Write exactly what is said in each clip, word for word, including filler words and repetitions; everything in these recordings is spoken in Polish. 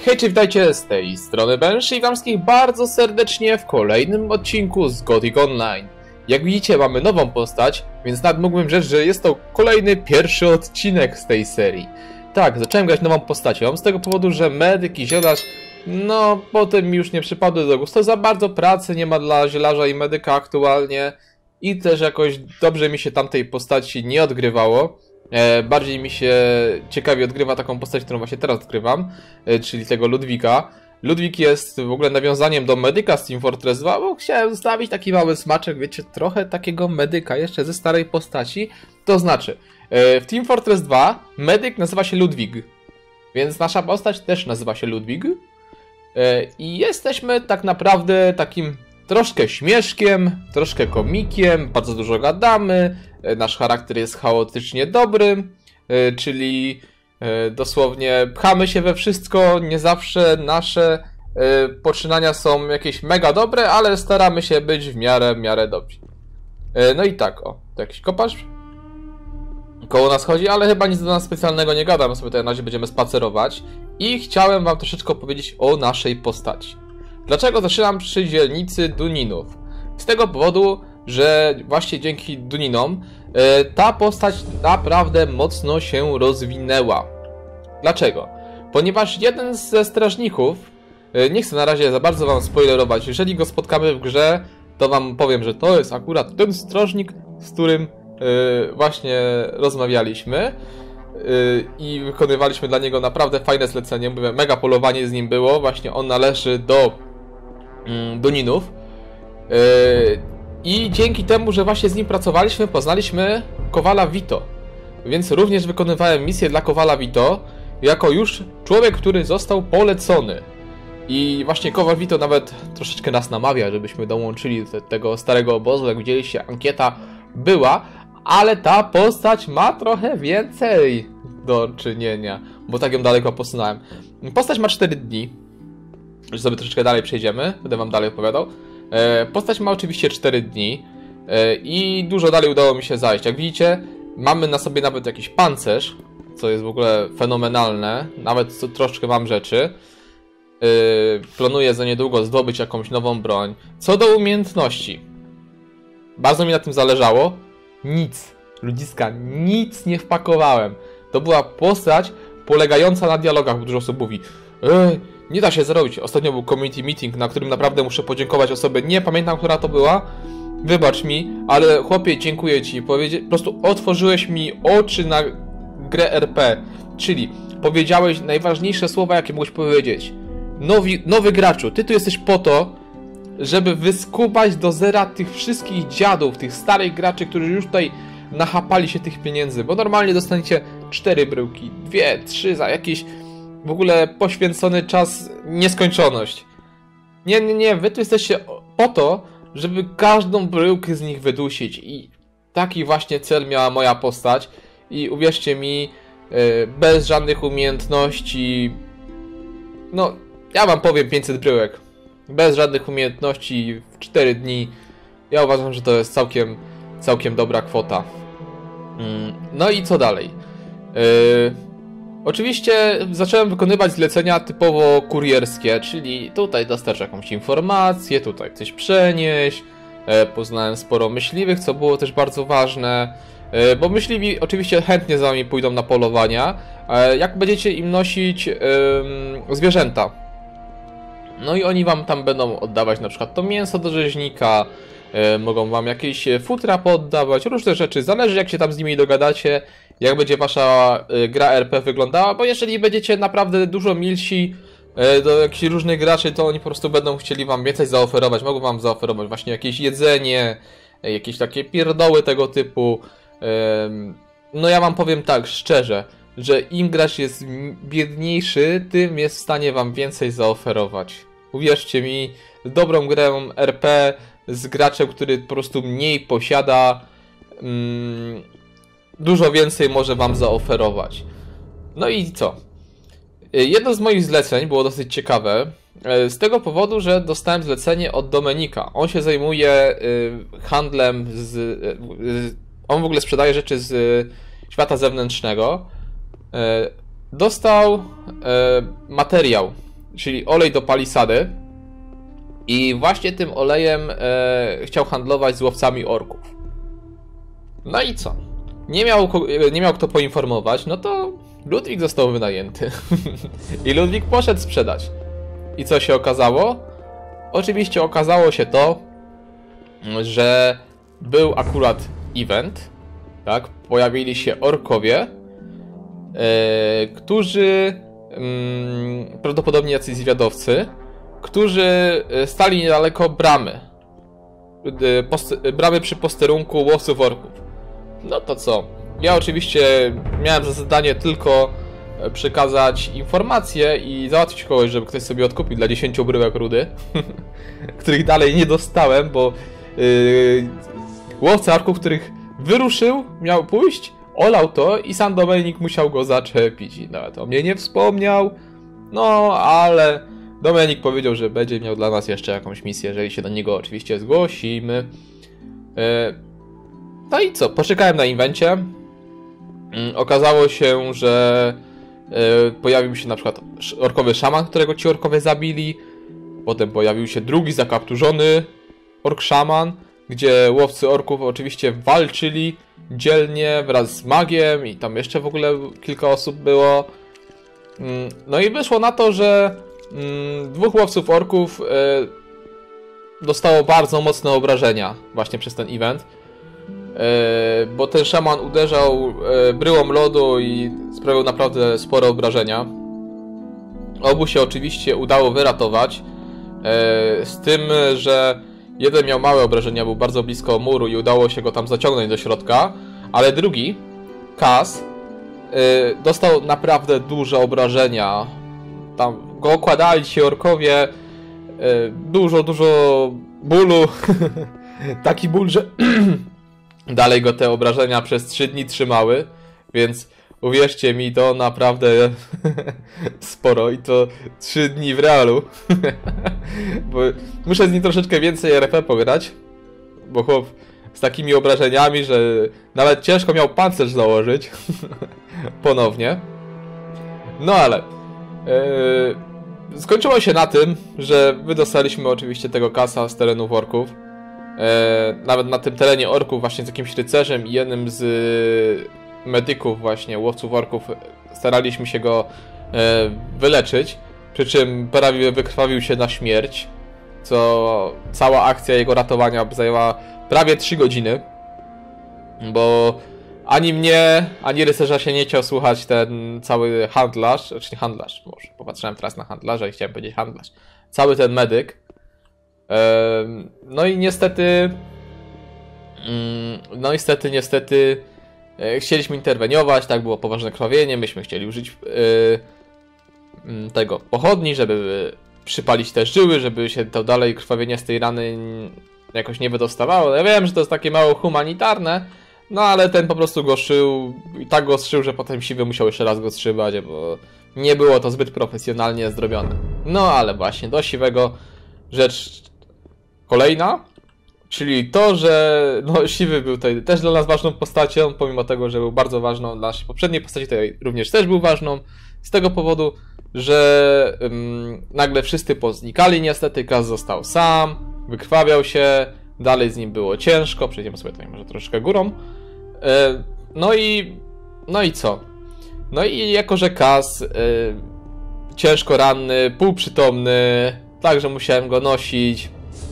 Hej, czy witajcie z tej strony Banshee i witam wszystkich bardzo serdecznie w kolejnym odcinku z Gothic Online. Jak widzicie, mamy nową postać, więc nawet mógłbym rzec, że jest to kolejny pierwszy odcinek z tej serii. Tak, zacząłem grać nową postacią, z tego powodu, że medyk i zielarz, no potem mi już nie przypadły do gustu. Za bardzo pracy nie ma dla zielarza i medyka aktualnie i też jakoś dobrze mi się tamtej postaci nie odgrywało. E, bardziej mi się ciekawie odgrywa taką postać, którą właśnie teraz odgrywam, e, czyli tego Ludwika. Ludwik jest w ogóle nawiązaniem do medyka z Team Fortress dwa, bo chciałem zostawić taki mały smaczek, wiecie, trochę takiego medyka jeszcze ze starej postaci. To znaczy, e, w Team Fortress dwa medyk nazywa się Ludwig, więc nasza postać też nazywa się Ludwig. E, I jesteśmy tak naprawdę takim troszkę śmieszkiem, troszkę komikiem, bardzo dużo gadamy. Nasz charakter jest chaotycznie dobry, czyli dosłownie pchamy się we wszystko, nie zawsze nasze poczynania są jakieś mega dobre, ale staramy się być w miarę, w miarę dobrzy. No i tak, o, to jakiś kopacz koło nas chodzi, ale chyba nic do nas specjalnego nie gada, my sobie tutaj na razie będziemy spacerować i chciałem wam troszeczkę opowiedzieć o naszej postaci. Dlaczego zaczynam przy dzielnicy Duninów? Z tego powodu, że właśnie dzięki Duninom e, ta postać naprawdę mocno się rozwinęła. Dlaczego? Ponieważ jeden ze strażników, e, nie chcę na razie za bardzo wam spoilerować, jeżeli go spotkamy w grze, to wam powiem, że to jest akurat ten strażnik, z którym e, właśnie rozmawialiśmy e, i wykonywaliśmy dla niego naprawdę fajne zlecenie. Mówię, mega polowanie z nim było, właśnie on należy do mm, Duninów. E, I dzięki temu, że właśnie z nim pracowaliśmy, poznaliśmy Kowala Vito. Więc również wykonywałem misję dla Kowala Vito, jako już człowiek, który został polecony. I właśnie Kowal Vito nawet troszeczkę nas namawia, żebyśmy dołączyli do tego starego obozu. Jak widzieliście, ankieta była, ale ta postać ma trochę więcej do czynienia, bo tak ją daleko posunąłem. Postać ma cztery dni. Już sobie troszeczkę dalej przejdziemy, będę wam dalej opowiadał. Postać ma oczywiście cztery dni i dużo dalej udało mi się zajść. Jak widzicie, mamy na sobie nawet jakiś pancerz, co jest w ogóle fenomenalne. Nawet co, troszkę mam rzeczy. Planuję za niedługo zdobyć jakąś nową broń. Co do umiejętności, bardzo mi na tym zależało. Nic, ludziska, nic nie wpakowałem. To była postać polegająca na dialogach, bo dużo osób mówi: Ej, nie da się zrobić. Ostatnio był community meeting, na którym naprawdę muszę podziękować osobie. Nie pamiętam, która to była. Wybacz mi, ale chłopie, dziękuję ci. Powiedzie... Po prostu otworzyłeś mi oczy na grę R P. Czyli powiedziałeś najważniejsze słowa, jakie mógłeś powiedzieć. Nowi... Nowy graczu, ty tu jesteś po to, żeby wyskubać do zera tych wszystkich dziadów, tych starych graczy, którzy już tutaj nachapali się tych pieniędzy. Bo normalnie dostaniecie cztery bryłki, dwie, trzy za jakieś... w ogóle poświęcony czas, nieskończoność. Nie, nie, nie, wy tu jesteście po to, żeby każdą bryłkę z nich wydusić. I taki właśnie cel miała moja postać. I uwierzcie mi, bez żadnych umiejętności, no, ja wam powiem pięćset bryłek. Bez żadnych umiejętności w cztery dni. Ja uważam, że to jest całkiem, całkiem dobra kwota. No i co dalej? Yy... Oczywiście zacząłem wykonywać zlecenia typowo kurierskie, czyli tutaj dostarcz jakąś informację, tutaj coś przenieść. Poznałem sporo myśliwych, co było też bardzo ważne, bo myśliwi oczywiście chętnie za wami pójdą na polowania, jak będziecie im nosić yy, zwierzęta. No i oni wam tam będą oddawać na przykład to mięso do rzeźnika, yy, mogą wam jakieś futra poddawać, różne rzeczy, zależy jak się tam z nimi dogadacie. Jak będzie wasza y, gra R P wyglądała, bo jeżeli będziecie naprawdę dużo milsi y, do jakichś różnych graczy, to oni po prostu będą chcieli wam więcej zaoferować, mogą wam zaoferować właśnie jakieś jedzenie, y, jakieś takie pierdoły tego typu. Y, no ja wam powiem tak szczerze, że im gracz jest biedniejszy, tym jest w stanie wam więcej zaoferować. Uwierzcie mi, dobrą grę R P z graczem, który po prostu mniej posiada, mm, dużo więcej może wam zaoferować. No i co? Jedno z moich zleceń było dosyć ciekawe, z tego powodu, że dostałem zlecenie od Domenika. On się zajmuje handlem z... On w ogóle sprzedaje rzeczy z świata zewnętrznego. Dostał materiał czyli olej do palisady. I właśnie tym olejem e, chciał handlować z łowcami orków. No i co? Nie miał, nie miał kto poinformować, no to Ludwik został wynajęty. I Ludwik poszedł sprzedać. I co się okazało? Oczywiście okazało się to, że był akurat event, tak? Pojawili się orkowie, e, którzy mm, prawdopodobnie jacyś zwiadowcy, którzy stali niedaleko bramy. Post bramy przy posterunku łowców orków. No to co? Ja oczywiście miałem za zadanie tylko przekazać informacje i załatwić kogoś, żeby ktoś sobie odkupił dla dziesięciu bryłek rudy, których dalej nie dostałem, bo yy, łowca orków, których wyruszył, miał pójść, olał to i sam Dominik musiał go zaczepić i nawet o mnie nie wspomniał. No, ale Dominik powiedział, że będzie miał dla nas jeszcze jakąś misję, jeżeli się do niego oczywiście zgłosimy. Yy, no i co? Poczekałem na inwencie. Yy, okazało się, że yy, pojawił się na przykład orkowy szaman, którego ci orkowie zabili. Potem pojawił się drugi zakapturzony ork szaman, gdzie łowcy orków oczywiście walczyli dzielnie wraz z magiem i tam jeszcze w ogóle kilka osób było. Yy, no i wyszło na to, że dwóch łowców orków y, dostało bardzo mocne obrażenia właśnie przez ten event, y, bo ten szaman uderzał y, bryłą lodu i sprawił naprawdę spore obrażenia. Obu się oczywiście udało wyratować, y, z tym, że jeden miał małe obrażenia, był bardzo blisko muru i udało się go tam zaciągnąć do środka, ale drugi, Kaz, y, dostał naprawdę duże obrażenia. Tam go okładali ci orkowie, dużo, dużo bólu, taki ból, że dalej go te obrażenia przez trzy dni trzymały, więc uwierzcie mi, to naprawdę sporo i to trzy dni w realu, bo muszę z nim troszeczkę więcej R P pograć, bo chłop z takimi obrażeniami, że nawet ciężko miał pancerz założyć ponownie, no ale Yy, skończyło się na tym, że wydostaliśmy oczywiście tego Kasa z terenów orków. Yy, nawet na tym terenie orków właśnie z jakimś rycerzem i jednym z yy, medyków właśnie, łowców orków, staraliśmy się go yy, wyleczyć. Przy czym prawie wykrwawił się na śmierć, co cała akcja jego ratowania zajęła prawie trzy godziny. Bo ani mnie, ani rycerza się nie chciał słuchać ten cały handlarz, znaczy nie handlarz, może popatrzyłem teraz na handlarza i chciałem powiedzieć handlarz. Cały ten medyk. No i niestety, no niestety, niestety chcieliśmy interweniować, tak, było poważne krwawienie, myśmy chcieli użyć tego pochodni, żeby przypalić te żyły, żeby się to dalej krwawienie z tej rany jakoś nie wydostawało. Ja wiem, że to jest takie mało humanitarne, no ale ten po prostu go szył i tak go strzył, że potem Siwy musiał jeszcze raz go strzybać, bo nie było to zbyt profesjonalnie zrobione. No ale właśnie do Siwego rzecz kolejna, czyli to, że no, Siwy był tutaj też dla nas ważną postacią, pomimo tego, że był bardzo ważną dla naszej poprzedniej postaci, tutaj również też był ważną, z tego powodu, że um, nagle wszyscy poznikali niestety, Kaz został sam, wykrwawiał się, dalej z nim było ciężko, przejdziemy sobie tutaj może troszeczkę górą. No i... no i co? No i jako, że Kaz yy, ciężko ranny, półprzytomny, także musiałem go nosić.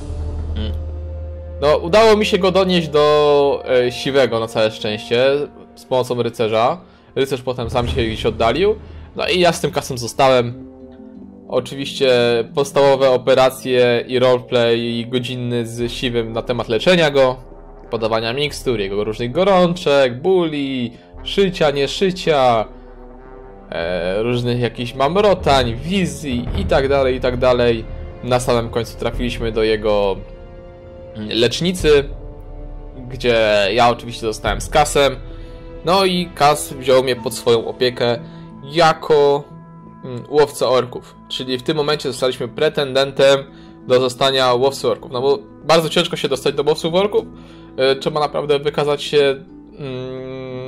No, udało mi się go donieść do yy, Siwego na całe szczęście, z pomocą rycerza. Rycerz potem sam się gdzieś oddalił. No i ja z tym Kazem zostałem. Oczywiście podstawowe operacje i roleplay i godzinny z Siwym na temat leczenia go, podawania mikstur, jego różnych gorączek, bóli, szycia, nieszycia, e, różnych jakichś mamrotań, wizji i tak dalej, i tak dalej. Na samym końcu trafiliśmy do jego lecznicy, gdzie ja oczywiście zostałem z Kazem. No i Kaz wziął mnie pod swoją opiekę jako łowca orków, czyli w tym momencie zostaliśmy pretendentem do zostania łowcy orków, no bo bardzo ciężko się dostać do łowców orków, yy, trzeba naprawdę wykazać się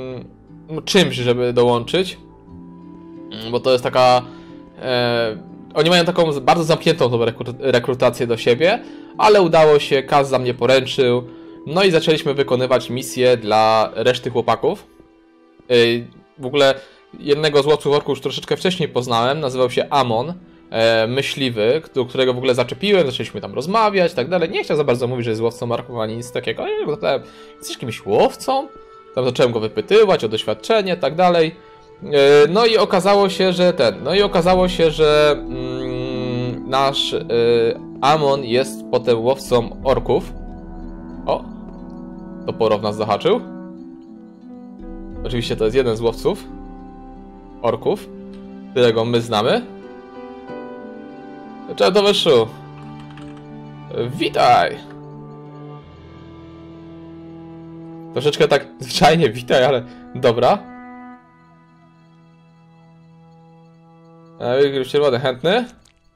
yy, czymś, żeby dołączyć, yy, bo to jest taka yy, oni mają taką bardzo zamkniętą tą rekrutację do siebie, ale udało się, Kaz za mnie poręczył. No i zaczęliśmy wykonywać misje dla reszty chłopaków. W ogóle jednego z łowców orków już troszeczkę wcześniej poznałem, nazywał się Amon, myśliwy, do którego w ogóle zaczepiłem, zaczęliśmy tam rozmawiać i tak dalej. Nie chciał za bardzo mówić, że jest łowcą orków ani nic takiego, ale ja go zapytałem, jesteś jakimś łowcą? Tam zacząłem go wypytywać o doświadczenie i tak dalej. No i okazało się, że ten, no i okazało się, że mm, nasz y, Amon jest potem łowcą orków. O, toporow nas zahaczył. Oczywiście to jest jeden z łowców orków, którego my znamy. Cześć, towarzyszu. Witaj. Troszeczkę tak zwyczajnie witaj, ale dobra. Już czerwony, chętny?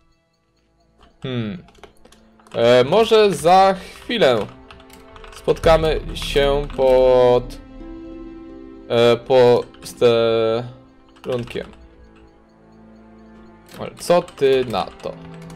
Hmm. E, może za chwilę spotkamy się pod... E, po sterunkiem. Ale co ty na to?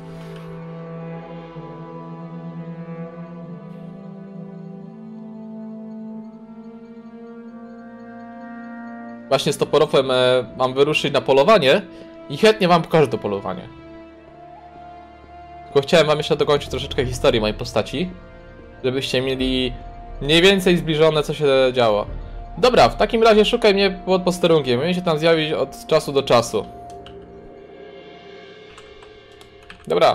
Właśnie z toporowem e, mam wyruszyć na polowanie i chętnie wam pokażę to polowanie. Tylko chciałem wam jeszcze dokończyć troszeczkę historii mojej postaci, żebyście mieli mniej więcej zbliżone, co się działo. Dobra, w takim razie szukaj mnie pod posterunkiem. Będę się tam zjawić od czasu do czasu. Dobra.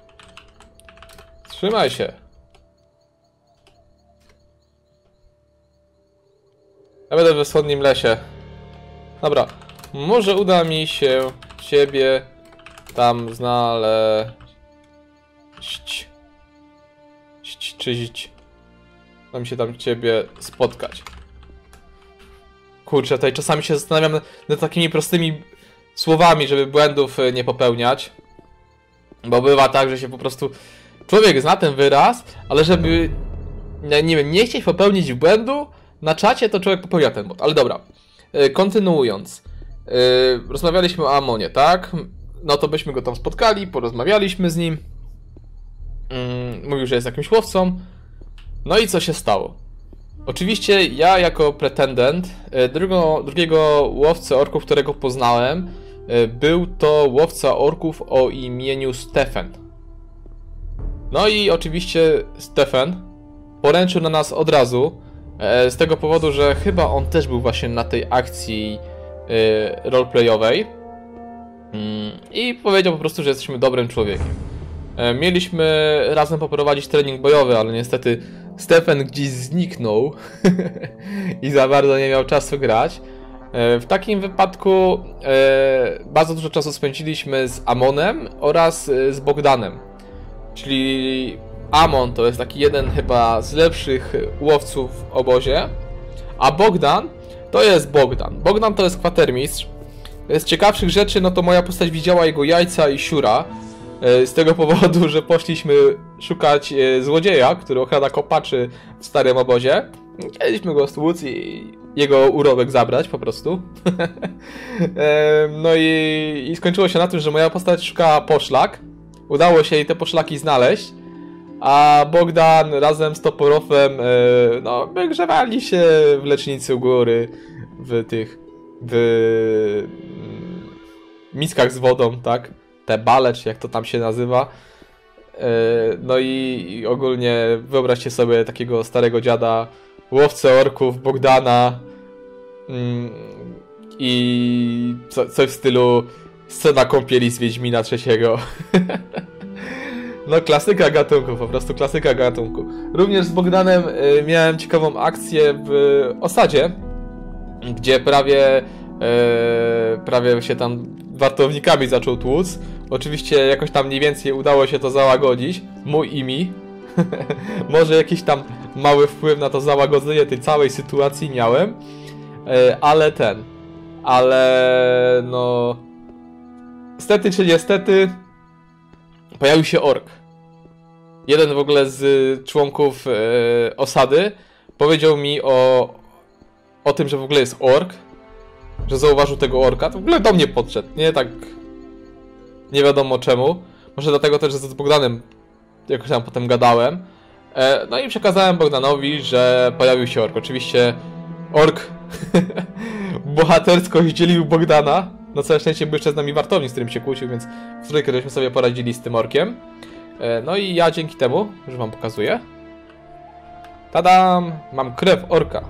Trzymaj się. Ja będę we wschodnim lesie. Dobra. Może uda mi się ciebie tam znaleźć. Czyść. Mam się tam ciebie spotkać. Kurczę, tutaj czasami się zastanawiam nad, nad takimi prostymi słowami, żeby błędów nie popełniać. Bo bywa tak, że się po prostu... Człowiek zna ten wyraz, ale żeby... Nie, nie wiem, nie chcieć popełnić błędu na czacie, to człowiek popełnia ten błąd. Ale dobra. Kontynuując. Rozmawialiśmy o Amonie, tak? No to byśmy go tam spotkali, porozmawialiśmy z nim. Mówił, że jest jakimś łowcą. No i co się stało? Oczywiście ja jako pretendent drugo, drugiego łowcę orków, którego poznałem, był to łowca orków o imieniu Stefan. No i oczywiście Stefan poręczył na nas od razu, z tego powodu, że chyba on też był właśnie na tej akcji roleplayowej i powiedział po prostu, że jesteśmy dobrym człowiekiem. Mieliśmy razem poprowadzić trening bojowy, ale niestety Stefan gdzieś zniknął i za bardzo nie miał czasu grać. W takim wypadku bardzo dużo czasu spędziliśmy z Amonem oraz z Bogdanem. Czyli Amon to jest taki jeden chyba z lepszych łowców w obozie, a Bogdan to jest Bogdan. Bogdan to jest kwatermistrz. Z ciekawszych rzeczy, no to moja postać widziała jego jajca i siura. Z tego powodu, że poszliśmy szukać złodzieja, który okrada kopaczy w starym obozie. Chcieliśmy go stłuc i jego urobek zabrać po prostu. No i, i skończyło się na tym, że moja postać szukała poszlak. Udało się jej te poszlaki znaleźć. A Bogdan razem z toporowem no, wygrzewali się w lecznicy u góry, w tych w miskach z wodą, tak? Te bale, czy jak to tam się nazywa. No i, i ogólnie wyobraźcie sobie takiego starego dziada, łowcę orków, Bogdana i co, coś w stylu scena kąpieli z Wiedźmina trzeciego. No klasyka gatunku, po prostu klasyka gatunku. Również z Bogdanem miałem ciekawą akcję w osadzie, gdzie prawie prawie się tam wartownikami zaczął tłuc. Oczywiście jakoś tam mniej więcej udało się to załagodzić. Mój i mi. Może jakiś tam mały wpływ na to załagodzenie tej całej sytuacji miałem. Ale ten... Ale... no... Niestety czy niestety... Pojawił się ork. Jeden w ogóle z członków e, osady powiedział mi o... O tym, że w ogóle jest ork. Że zauważył tego orka. To w ogóle do mnie podszedł, nie? Tak... Nie wiadomo czemu. Może dlatego też, że z Bogdanem jakoś tam potem gadałem. E, no i przekazałem Bogdanowi, że pojawił się ork. Oczywiście ork bohatersko zdzielił Bogdana. No całe szczęście był jeszcze z nami wartownik, z którym się kłócił, więc w trójkę żeśmy sobie poradzili z tym orkiem. E, no i ja dzięki temu, już wam pokazuję. Tadam! Mam krew orka.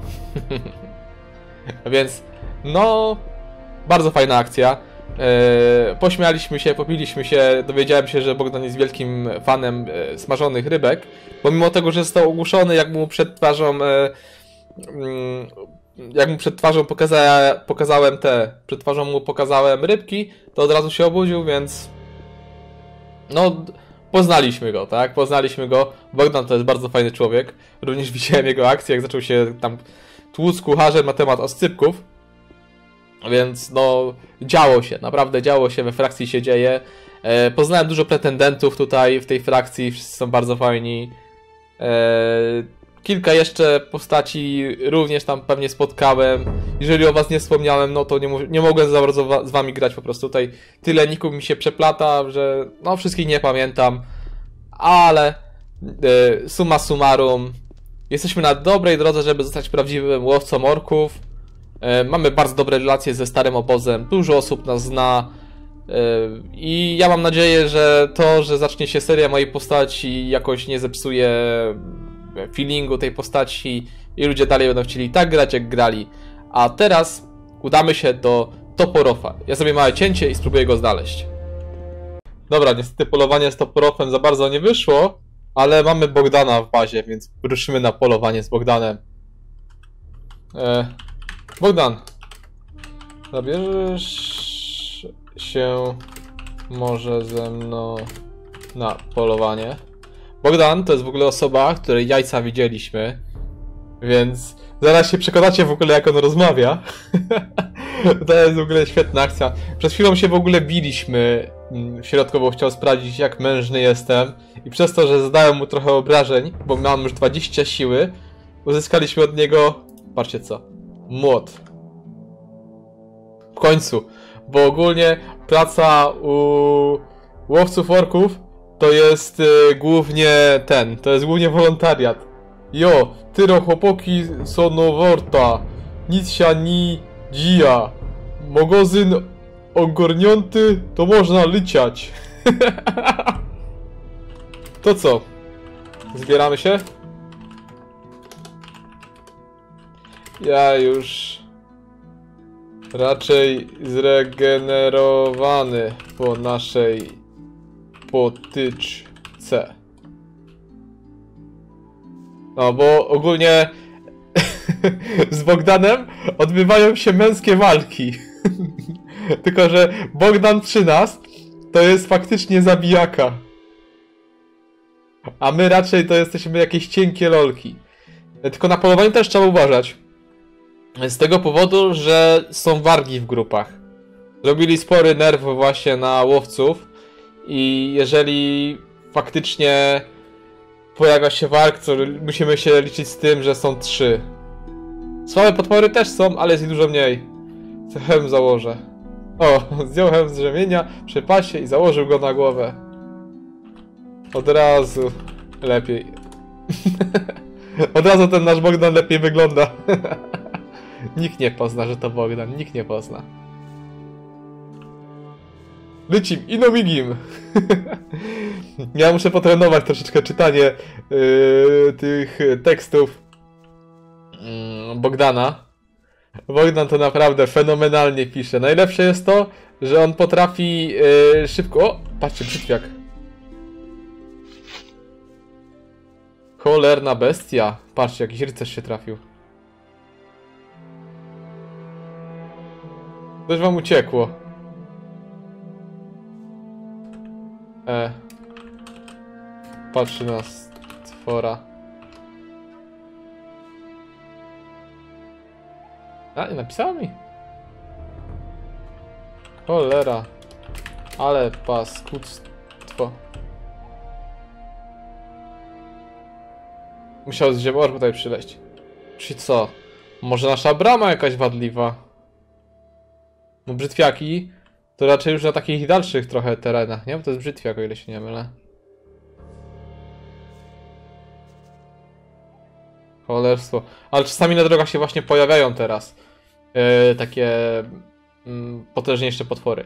Więc no, bardzo fajna akcja. E, pośmialiśmy się, popiliśmy się, dowiedziałem się, że Bogdan jest wielkim fanem e, smażonych rybek. Pomimo tego, że został ogłuszony, jak mu przed twarzą e, mm, jak mu przed twarzą pokaza pokazałem te, przed twarzą mu pokazałem rybki, to od razu się obudził, więc no, poznaliśmy go, tak? Poznaliśmy go. Bogdan to jest bardzo fajny człowiek. Również widziałem jego akcję, jak zaczął się tam tłuc z kucharzem na temat oscypków. Więc no, działo się, naprawdę działo się, we frakcji się dzieje. E, poznałem dużo pretendentów tutaj w tej frakcji, wszyscy są bardzo fajni. E, kilka jeszcze postaci również tam pewnie spotkałem. Jeżeli o was nie wspomniałem, no to nie, nie mogłem za bardzo z wami grać po prostu. Tutaj tyle ników mi się przeplata, że no wszystkich nie pamiętam. Ale e, summa summarum, jesteśmy na dobrej drodze, żeby zostać prawdziwym łowcą orków. Mamy bardzo dobre relacje ze starym obozem, dużo osób nas zna i ja mam nadzieję, że to, że zacznie się seria mojej postaci, jakoś nie zepsuje feelingu tej postaci i ludzie dalej będą chcieli tak grać, jak grali. A teraz udamy się do Toporofa. Ja sobie małe cięcie i spróbuję go znaleźć. Dobra, niestety polowanie z Toporofem za bardzo nie wyszło, ale mamy Bogdana w bazie, więc ruszymy na polowanie z Bogdanem. E Bogdan, zabierzesz się może ze mną na polowanie? Bogdan to jest w ogóle osoba, której jajca widzieliśmy, więc zaraz się przekonacie w ogóle, jak on rozmawia. To jest w ogóle świetna akcja. Przed chwilą się w ogóle biliśmy w środku, bo chciał sprawdzić, jak mężny jestem, i przez to, że zadałem mu trochę obrażeń, bo mam już dwadzieścia siły, uzyskaliśmy od niego, patrzcie co, młot. W końcu, bo ogólnie praca u łowców orków to jest y, głównie ten, to jest głównie wolontariat. Jo, tyro chłopoki sono worta, nic się ni dzija, mogozyn ogarnięty, to można lyciać. To co? Zbieramy się? Ja już raczej zregenerowany po naszej potyczce. No bo ogólnie z Bogdanem odbywają się męskie walki. Tylko że Bogdan przy nas to jest faktycznie zabijaka. A my raczej to jesteśmy jakieś cienkie lolki. Tylko na polowaniu też trzeba uważać. Z tego powodu, że są wargi w grupach. Zrobili spory nerw właśnie na łowców. I jeżeli faktycznie pojawia się warg, to musimy się liczyć z tym, że są trzy. Słabe potwory też są, ale jest ich dużo mniej. Hełm założę. O, zdjął hełm z rzemienia przy pasie i założył go na głowę. Od razu lepiej. Od razu ten nasz Bogdan lepiej wygląda. Nikt nie pozna, że to Bogdan. Nikt nie pozna. Lecim, inomigim. Ja muszę potrenować troszeczkę czytanie yy, tych tekstów yy, Bogdana. Bogdan to naprawdę fenomenalnie pisze. Najlepsze jest to, że on potrafi yy, szybko... O, patrzcie, brzytwiak. Cholerna bestia. Patrzcie, jakiś rycerz się trafił. Coś wam uciekło. E. Patrzy na stwora. A, nie napisała mi? Cholera. Ale paskudztwo. Musiał z ziemor tutaj przyleść. Czyli co? Może nasza brama jakaś wadliwa? Bo brzytwiaki To raczej już na takich dalszych trochę terenach, nie? Bo to jest brzytwiak, o ile się nie mylę. Cholerstwo. Ale czasami na drogach się właśnie pojawiają teraz yy, takie yy, potężniejsze potwory.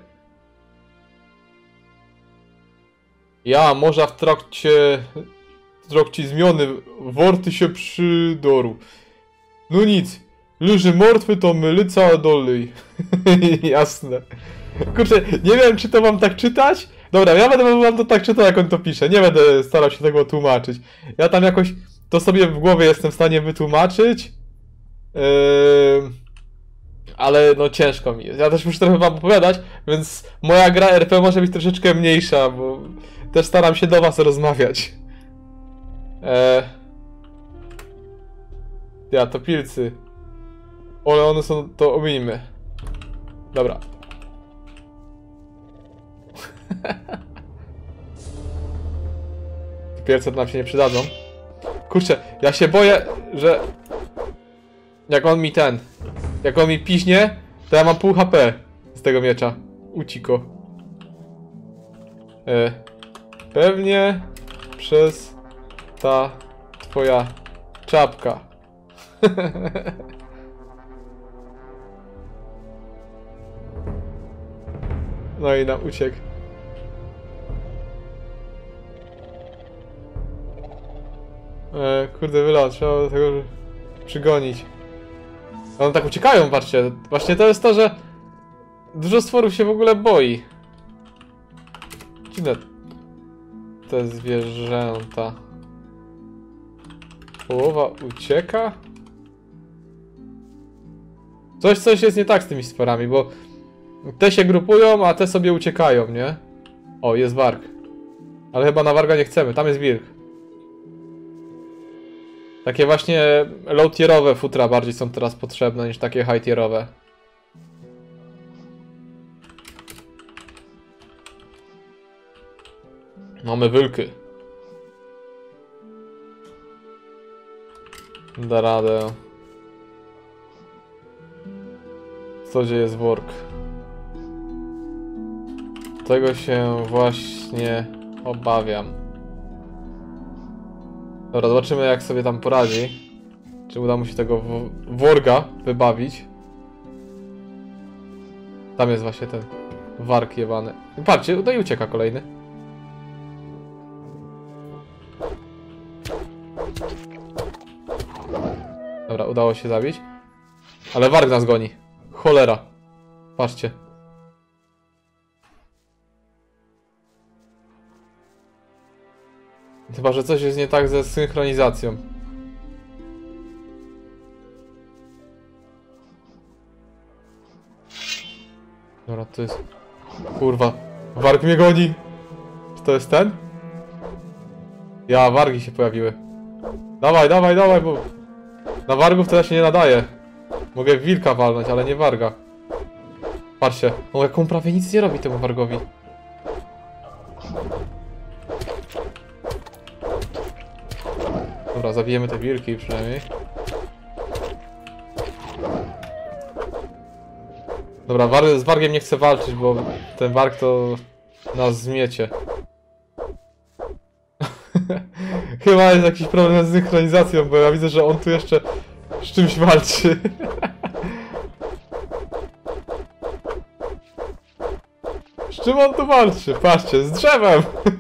Ja, morza w trakcie... w trakcie zmiany worty się przydorł. No nic. Leży martwy, to mylica dolej. Jasne. Kurczę, nie wiem, czy to mam tak czytać. Dobra, ja będę wam to tak czytał, jak on to pisze. Nie będę starał się tego tłumaczyć. Ja tam jakoś to sobie w głowie jestem w stanie wytłumaczyć. Yy... Ale no ciężko mi jest. Ja też muszę trochę wam opowiadać, więc moja gra R P może być troszeczkę mniejsza, bo też staram się do was rozmawiać. Eee... Ja, to pilcy. Ale one są, to omińmy. Dobra. Pilce nam się nie przydadzą. Kurczę, ja się boję, że... Jak on mi ten... Jak on mi piźnie, to ja mam pół H P z tego miecza. Uciko. E, pewnie przez ta twoja czapka. No i nam uciekł. E, kurde, wylot, trzeba tego przygonić. One tak uciekają, patrzcie. Właśnie to jest to, że dużo stworów się w ogóle boi. Dziwne te zwierzęta. Połowa ucieka? Coś, coś jest nie tak z tymi stworami, bo te się grupują, a te sobie uciekają, nie? O, jest warg. Ale chyba na warga nie chcemy, tam jest wilk. Takie właśnie low-tierowe futra bardziej są teraz potrzebne niż takie high-tierowe. Mamy wilki. Da radę. Co gdzie jest work? Tego się właśnie obawiam. Dobra, zobaczymy jak sobie tam poradzi. Czy uda mu się tego worga wybawić. Tam jest właśnie ten warg jebany. Patrzcie, no i ucieka kolejny. Dobra, udało się zabić. Ale warg nas goni. Cholera. Patrzcie. Chyba, że coś jest nie tak ze synchronizacją. Dobra, to jest... Kurwa. Warg mnie goni. Czy to jest ten? Ja, wargi się pojawiły. Dawaj, dawaj, dawaj, bo... Na wargów to ja się nie nadaje. Mogę wilka walnąć, ale nie warga. Patrzcie. No jak on prawie nic nie robi temu wargowi. Dobra, zabijemy te wilki przynajmniej. Dobra, war z wargiem nie chcę walczyć, bo ten warg to nas zmiecie. Chyba jest jakiś problem z synchronizacją, bo ja widzę, że on tu jeszcze z czymś walczy. Z czym on tu walczy? Patrzcie, z drzewem!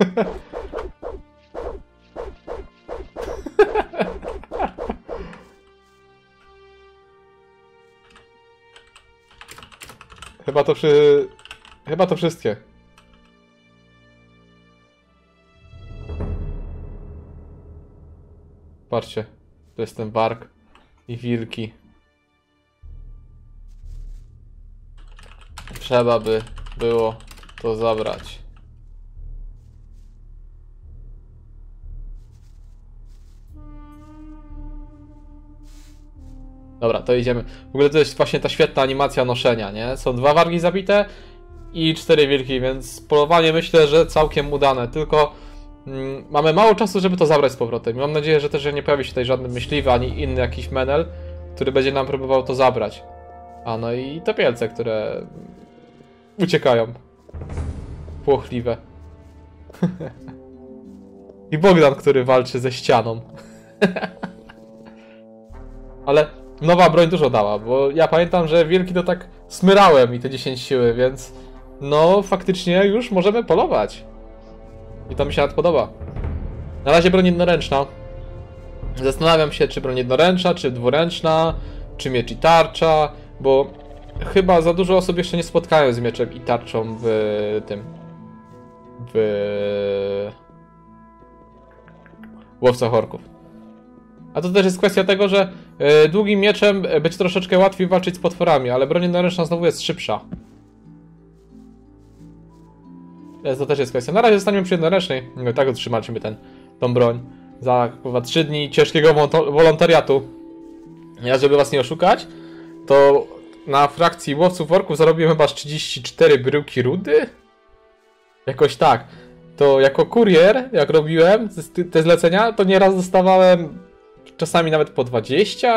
Chyba to przy... Chyba to wszystkie. Patrzcie, to jest ten warg i wilki. Trzeba by było to zabrać. Dobra, to idziemy. W ogóle to jest właśnie ta świetna animacja noszenia, nie? Są dwa wargi zabite i cztery wilki, więc polowanie myślę, że całkiem udane. Tylko mm, mamy mało czasu, żeby to zabrać z powrotem. Mam nadzieję, że też nie pojawi się tutaj żaden myśliwy, ani inny jakiś menel, który będzie nam próbował to zabrać. A no i topielce, które uciekają. Płochliwe. I Bogdan, który walczy ze ścianą. Ale nowa broń dużo dała, bo ja pamiętam, że wilki to tak smyrałem i te dziesięć siły, więc no faktycznie już możemy polować. I to mi się nawet podoba. Na razie broń jednoręczna. Zastanawiam się, czy broń jednoręczna, czy dwuręczna, czy miecz i tarcza, bo chyba za dużo osób jeszcze nie spotkałem z mieczem i tarczą w tym... w... Łowcach Orków. A to też jest kwestia tego, że y, długim mieczem będzie troszeczkę łatwiej walczyć z potworami, ale broń jednoręczna znowu jest szybsza. Więc to też jest kwestia. Na razie zostaniemy przy jednoręcznej. No i tak otrzymacie ten, tą broń. Za chyba trzy dni ciężkiego wolontariatu. Ja, żeby was nie oszukać, to na frakcji Łowców Orków zarobiłem chyba trzydzieści cztery bryłki rudy? Jakoś tak. To jako kurier, jak robiłem te zlecenia, to nieraz dostawałem czasami nawet po dwadzieścia.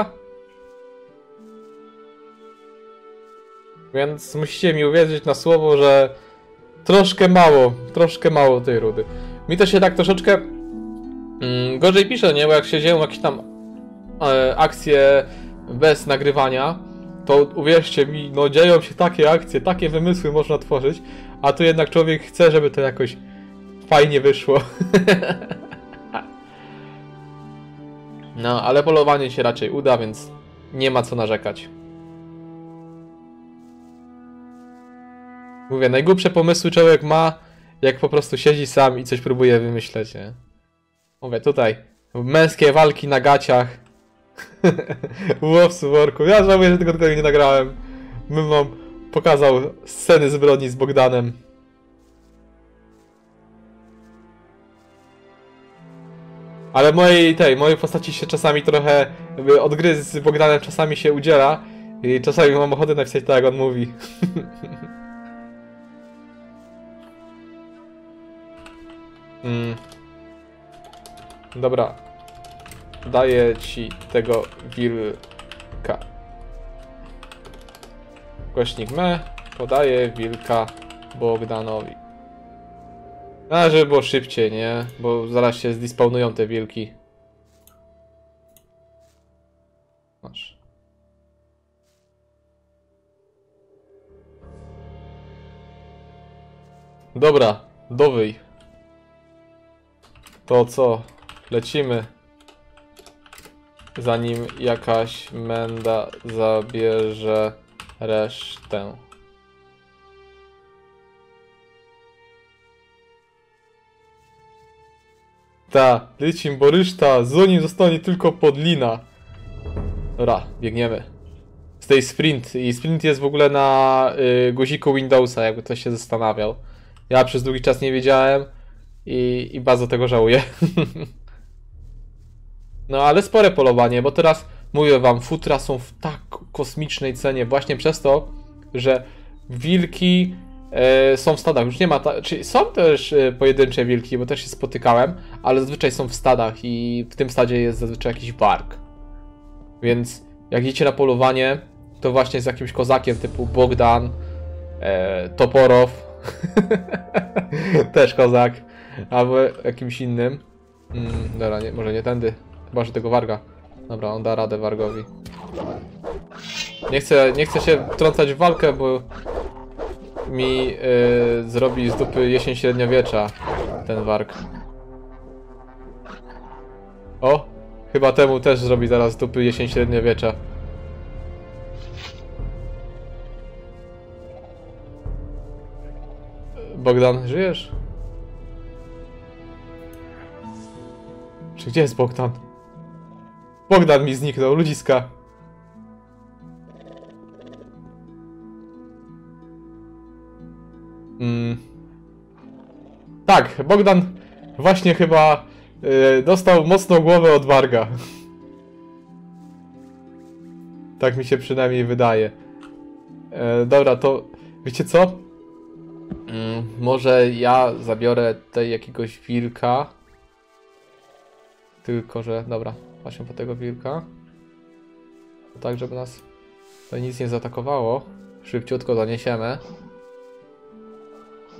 Więc musicie mi uwierzyć na słowo, że troszkę mało, troszkę mało tej rudy. Mi to się tak troszeczkę mm, gorzej pisze, nie? Bo jak się dzieją jakieś tam e, akcje bez nagrywania, to uwierzcie mi, no dzieją się takie akcje, takie wymysły można tworzyć, a tu jednak człowiek chce, żeby to jakoś fajnie wyszło. No, ale polowanie się raczej uda, więc nie ma co narzekać. Mówię, najgłupsze pomysły człowiek ma, jak po prostu siedzi sam i coś próbuje wymyśleć, nie? Mówię, tutaj męskie walki na gaciach. Łowców Orków. Ja żałuję, że tego tego nie nagrałem. Bym wam pokazał sceny zbrodni z Bogdanem. Ale mojej tej, mojej postaci się czasami trochę od gry z Bogdanem czasami się udziela i czasami mam ochotę napisać tak, jak on mówi. mm. Dobra. Daję ci tego wilka. Głośnik me podaje wilka Bogdanowi. A, żeby było szybciej, nie? Bo zaraz się zdespawnują te wilki. Masz. Dobra, dowyj. To co? Lecimy. Zanim jakaś menda zabierze resztę. Ta, lecim, bo reszta, zanim zostanie tylko podlina. Dobra, biegniemy. Z tej sprint. I sprint jest w ogóle na y, guziku Windowsa, jakby ktoś się zastanawiał. Ja przez długi czas nie wiedziałem i, i bardzo tego żałuję. No ale spore polowanie, bo teraz mówię wam, futra są w tak kosmicznej cenie właśnie przez to, że wilki e, są w stadach. Już nie ma, ta, czyli są też e, pojedyncze wilki, bo też się spotykałem, ale zazwyczaj są w stadach i w tym stadzie jest zazwyczaj jakiś warg. Więc jak idziecie na polowanie, to właśnie z jakimś kozakiem typu Bogdan, e, Toporow, też kozak, albo jakimś innym. Mm, dobra, nie, może nie tędy. Chyba, że tego warga. Dobra, on da radę wargowi. Nie chcę, nie chcę się wtrącać w walkę, bo mi yy, zrobi z dupy jesień średniowiecza ten warg. O! Chyba temu też zrobi zaraz z dupy jesień średniowiecza. Bogdan, żyjesz? Czy gdzie jest Bogdan? Bogdan mi zniknął, ludziska. Mm. Tak, Bogdan właśnie chyba yy, dostał mocną głowę od warga. Tak mi się przynajmniej wydaje. E, dobra, to wiecie co? Mm, może ja zabiorę tutaj jakiegoś wilka. Tylko, że... Dobra, właśnie po tego wilka. Tak, żeby nas tutaj nic nie zaatakowało. Szybciutko zaniesiemy.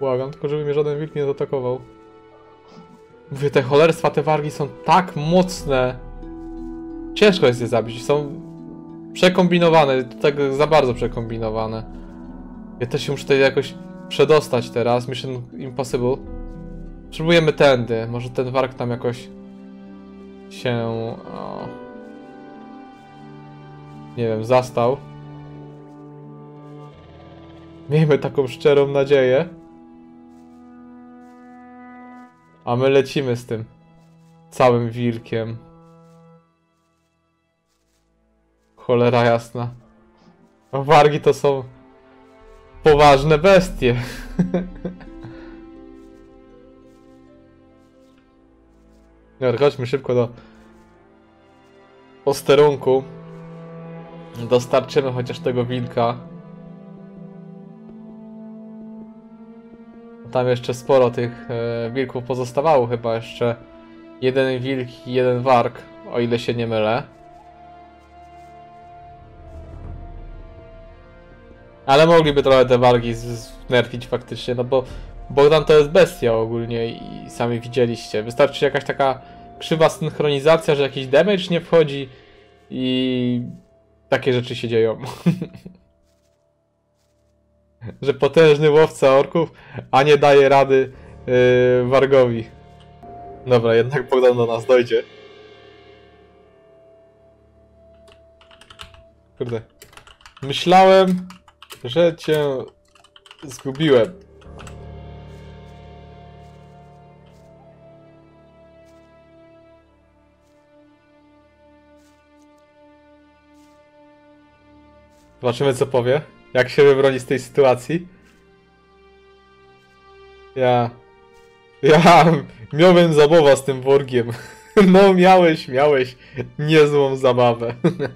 Błagam, tylko żeby mnie żaden wilk nie zaatakował. Mówię, te cholerstwa, te wargi są tak mocne. Ciężko jest je zabić, są przekombinowane, tak za bardzo przekombinowane. Ja też się muszę tutaj jakoś przedostać teraz, Mission Impossible. Spróbujemy tędy, może ten warg tam jakoś się... O, nie wiem, zastał. Miejmy taką szczerą nadzieję. A my lecimy z tym całym wilkiem. Cholera jasna. Wargi to są poważne bestie. Dobra, chodźmy szybko do posterunku. Dostarczymy chociaż tego wilka. Tam jeszcze sporo tych e, wilków pozostawało, chyba jeszcze jeden wilk i jeden warg, o ile się nie mylę. Ale mogliby trochę te wargi znerfić faktycznie, no bo Bogdan to jest bestia ogólnie i sami widzieliście. Wystarczy jakaś taka krzywa synchronizacja, że jakiś damage nie wchodzi i takie rzeczy się dzieją. Że potężny łowca orków, a nie daje rady yy, wargowi. Dobra, jednak Bogdan do nas dojdzie. Kurde. Myślałem, że cię zgubiłem. Zobaczymy, co powie. Jak się wybroni z tej sytuacji. Ja... Ja miałem zabawę z tym worgiem. No miałeś, miałeś niezłą zabawę.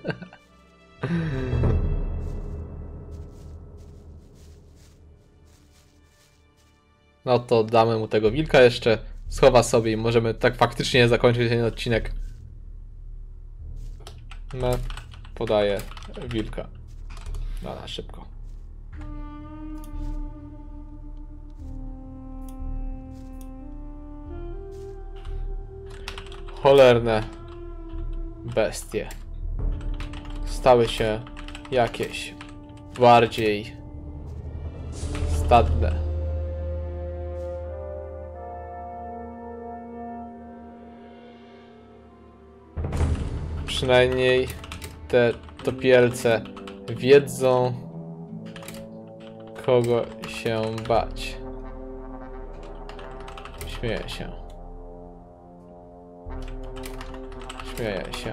No to damy mu tego wilka jeszcze. Schowa sobie i możemy tak faktycznie zakończyć ten odcinek. No, podaję wilka. No, na szybko. Cholerne bestie. Stały się jakieś bardziej stadne. Przynajmniej te topielce wiedzą, kogo się bać. Śmieję się. Śmieję się.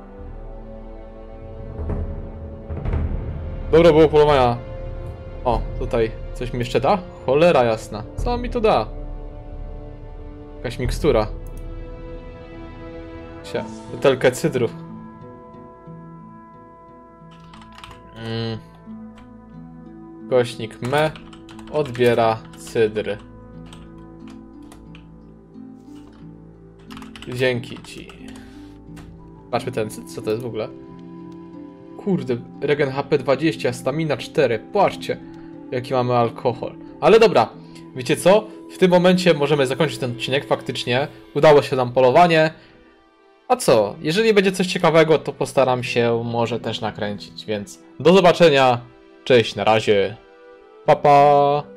Dobra, było polowania. O, tutaj coś mi jeszcze da? Cholera jasna. Co mi to da? Jakaś mikstura. Sia, butelkę cydru. Mm. Gośnik me odbiera cydr. Dzięki ci. Patrzmy ten cydr, co to jest w ogóle? Kurde, regen H P dwadzieścia, stamina cztery. Patrzcie, jaki mamy alkohol. Ale dobra, wiecie co? W tym momencie możemy zakończyć ten odcinek faktycznie. Udało się nam polowanie. A co? Jeżeli będzie coś ciekawego, to postaram się może też nakręcić, więc do zobaczenia. Cześć, na razie. Pa, pa.